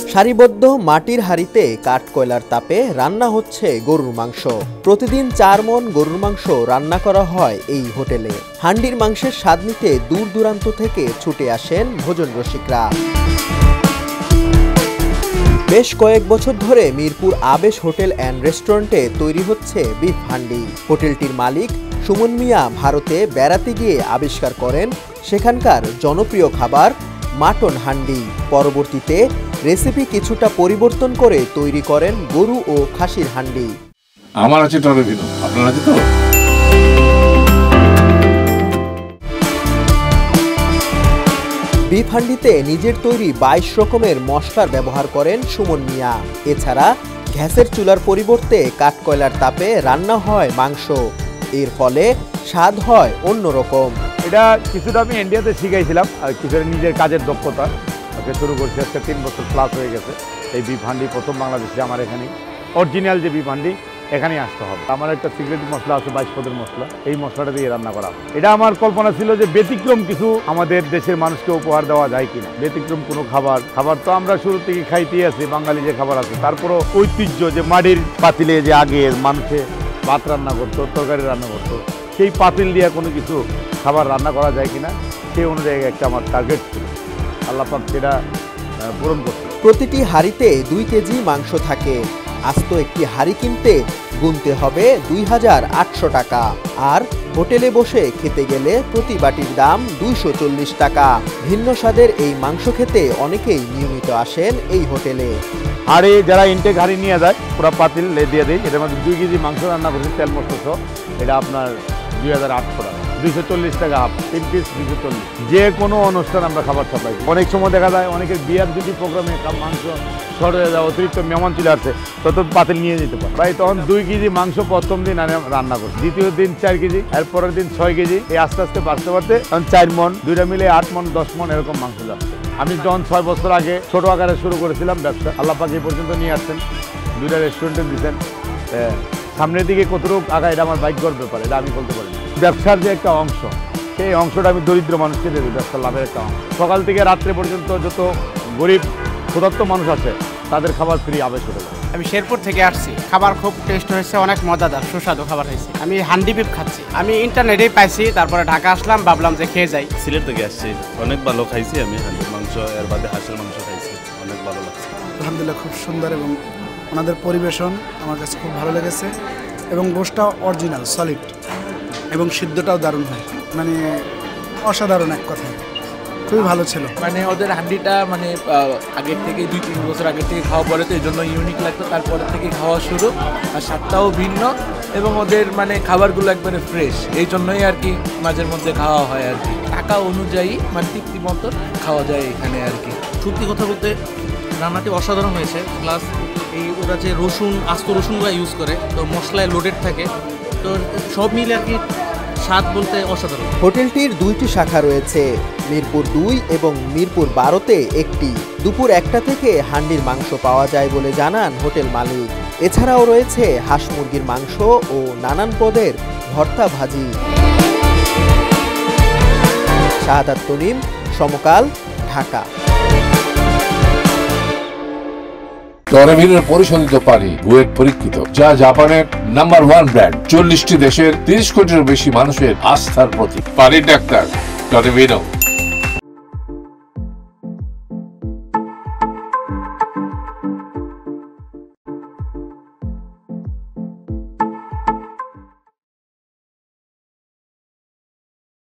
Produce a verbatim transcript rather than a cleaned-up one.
সারিবদ্ধ মাটির হাঁড়িতে কাঠকয়লার তাপে রান্না হচ্ছে গরুর মাংস। প্রতিদিন চার মণ গরুর মাংস রান্না করা হয় এই হোটেলে। হান্ডির মাংসের স্বাদ নিতে দূর দূরান্ত থেকে ছুটে আসেন ভোজন রসিকরা। বেশ কয়েক বছর ধরে মিরপুর আবেশ হোটেল অ্যান্ড রেস্টুরেন্টে তৈরি হচ্ছে বিফ হান্ডি। হোটেলটির মালিক সুমন মিয়া ভারতে বেড়াতে গিয়ে আবিষ্কার করেন সেখানকার জনপ্রিয় খাবার মাটন হান্ডি। পরবর্তীতে রেসিপি কিছুটা পরিবর্তন করে তৈরি করেন গরু ও খাসির হান্ডি। আমার আছে টরেভিনো, আপনার আছে তো? বিফ হান্ডিতে নিজের তৈরি বাইশ রকমের মশলার ব্যবহার করেন সুমন মিয়া। এছাড়া গ্যাসের চুলার পরিবর্তে কাঠকয়লার তাপে রান্না হয় মাংস। এর ফলে স্বাদ হয় অন্যরকম। এটা কিছুটা আমি ইন্ডিয়াতে শিখাইছিলাম আর কিছুটা নিজের কাজের দক্ষতা ওকে শুরু করছি। আজকে তিন বছর প্লাস হয়ে গেছে। এই বিফ হান্ডি প্রথম বাংলাদেশে আমার এখানে অরিজিনাল যে বিফ হান্ডি এখানেই আসতে হবে। আমার একটা সিক্রেট মশলা আছে, বাইশ পদের মশলা, এই মশলাটা দিয়ে রান্না করা। এটা আমার কল্পনা ছিল যে ব্যতিক্রম কিছু আমাদের দেশের মানুষকে উপহার দেওয়া যায় কিনা। ব্যতিক্রম কোনো খাবার খাবার তো আমরা শুরু থেকে খাইতেই আছি, বাঙালি যে খাবার আছে। তারপরও ঐতিহ্য যে মাটির পাতিলে যে আগে মানুষে ভাত রান্না করতো, তরকারি রান্না করতো, সেই পাতিল দিয়ে কোনো কিছু খাবার রান্না করা যায় কিনা সেই অনুযায়ী একটা আমার টার্গেট ছিল। আল্লাহ পাক সেটা পূরণ করছে। প্রতিটি হাঁড়িতে দুই কেজি মাংস থাকে। আস্ত একটি হাঁড়ি কিনতে গুনতে হবে দুই হাজার আটশো টাকা। আর হোটেলে বসে খেতে গেলে প্রতি বাটির দাম দুইশো চল্লিশ টাকা। ভিন্ন স্বাদের এই মাংস খেতে অনেকেই নিয়মিত আসেন এই হোটেলে। হাঁড়ি যারা ইনটেক হাঁড়ি নিয়ে যায় পুরো পাতিল দিয়ে দেয়। এটার মধ্যে দুই কেজি মাংস রান্না করছি তেল মশলা সহ। এটা আপনার দুই হাজার আটশো টাকা, দুইশো চল্লিশ টাকা হাফ, তিন পিস দুইশো চল্লিশ। যে কোনো অনুষ্ঠান আমরা খাবার সাপ্লাই। অনেক সময় দেখা যায় অনেকের বিয়ার যদি প্রোগ্রামে মাংস শর্ট হয়ে যায়, অতিরিক্ত মেহমান চলে আসছে, তত পাতিল নিয়ে যেতে পারে। ভাই তখন দুই কেজি মাংস প্রথম দিন আমি রান্না করি, দ্বিতীয় দিন চার কেজি, এরপরের দিন ছয় কেজি, এই আস্তে আস্তে বাড়তে বাড়তে তখন চার মন, দুইটা মিলে আট মন দশ মন এরকম মাংস যাচ্ছে। আমি যখন ছয় বছর আগে ছোট আকারে শুরু করেছিলাম ব্যবসা, আল্লাহ পাক এই পর্যন্ত নিয়ে আসছেন, দুইটা রেস্টুরেন্টে দিচ্ছেন। সামনের দিকে কতটুকু আগা এটা আমার ভাগ্যর ব্যাপার, এটা আমি বলতে পারি। ব্যবসার যে একটা অংশ, সেই অংশটা আমি দরিদ্র মানুষকে দেবো, ব্যবসার লাভের একটা অংশ। সকাল থেকে রাত্রে পর্যন্ত যত গরিব ক্ষুধার্ত মানুষ আছে তাদের খাবার ফ্রি আবেশ হোটেল। আমি শেরপুর থেকে আসছি, খাবার খুব টেস্ট হয়েছে, অনেক মজাদার সুস্বাদু খাবার হয়েছে। আমি হান্ডি বিফ খাচ্ছি, আমি ইন্টারনেটেই পাইছি, তারপরে ঢাকা আসলাম, ভাবলাম যে খেয়ে যাই। সিলেট থেকে আসছি, অনেক ভালো খাইছি আমি হান্ডির মাংস, এর বাদে হাঁসের মাংস খাইছি, অনেক ভালো লাগছে। আলহামদুলিল্লাহ খুব সুন্দর এবং ওনাদের পরিবেশন আমার কাছে খুব ভালো লেগেছে এবং গোশটা অরিজিনাল সলিড এবং সিদ্ধটাও দারুণ হয়, মানে অসাধারণ এক কথায়, খুবই ভালো ছিল। মানে ওদের হান্ডিটা মানে আগের থেকে দুই তিন বছর আগের থেকে খাওয়া পরে তো এই জন্য ইউনিক লাগতো, তারপরে থেকে খাওয়া শুরু, আর স্বাদটাও ভিন্ন এবং ওদের মানে খাবারগুলো একবারে ফ্রেশ, এই জন্যই আর কি মাঝের মধ্যে খাওয়া হয় আর কি। টাকা অনুযায়ী মানে তৃপ্তি মতো খাওয়া যায় এখানে আর কি। সত্যি কথা বলতে রান্নাটি অসাধারণ হয়েছে, প্লাস এই ওরা যে রসুন আস্ত রসুনগুলো ইউজ করে, তো মশলায় লোডেড থাকে, তো সব মিলে আর কি স্বাদ বলতে অসাধারণ। হোটেলটির দুইটি শাখা রয়েছে, মিরপুর দুই এবং মিরপুর বারোতে একটি। দুপুর একটা থেকে হান্ডির মাংস পাওয়া যায় বলে জানান হোটেল মালিক। এছাড়াও রয়েছে হাঁস মুরগির মাংস ও নানান পদের ভর্তা ভাজি। শাহাদাত তনিম, সমকাল, ঢাকা। টরেভিনোর পরিশোধিত পানি বুয়েট পরীক্ষিত, যা জাপানের নাম্বার ওয়ান ব্র্যান্ড, চল্লিশটি দেশের তিরিশ কোটিরও বেশি মানুষের আস্থার প্রতীক। পানির ডাক্তার টরেভিনো।